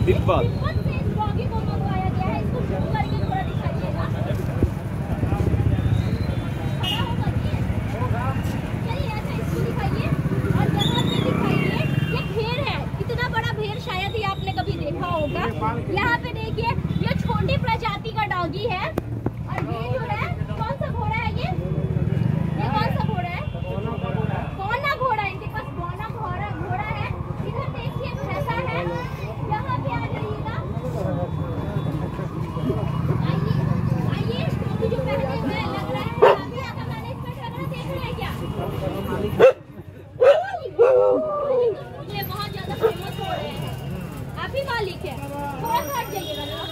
तिब्बत से इस डॉगी को मंगवाया गया है। इसको जूम करके थोड़ा दिखाइएगा। खड़ा होगा ये। चलिए ऐसा इसको दिखाइए और यहाँ पे दिखाइए। ये भेड़ है, इतना बड़ा भेड़ शायद ही आपने कभी देखा होगा। यहाँ पे देखिए ये छोटी प्रजाति का डॉगी है और ये जो है कौन सा घोड़ा है ये कौन सा घोड़ा है? बौना घोड़ा। इनके पास बौना घोड़ा है। इधर देखिए भैंसा है। यहाँ पे आ जाइएगा। आइए टोपी जो पहने हुए हैं लग रहा है अभी आपका मैनेजमेंट वगैरह देख रहे हैं क्या? ये बहुत ज्यादा फेमस हो रहे हैं। आप ही मालिक है। थोड़ा सा हट जाइएगा ना।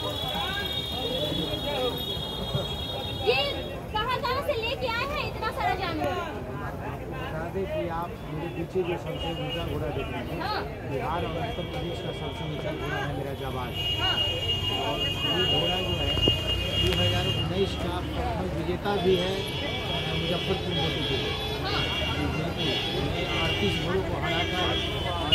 ये कहाँ से लेके आए हैं इतना सारा जानवर? कि आप मेरे पीछे जो सबसे ऊंचा घोड़ा देख रहे हैं, हाँ। बिहार और उत्तर प्रदेश का सबसे ऊंचा घोड़ा है मेरा जाबाज। हाँ। और ये घोड़ा जो है 2019 का प्रथम विजेता भी है मुजफ्फरपुर मोती के लिए। हाँ। बिल्कुल 38 घोड़ों को हराकर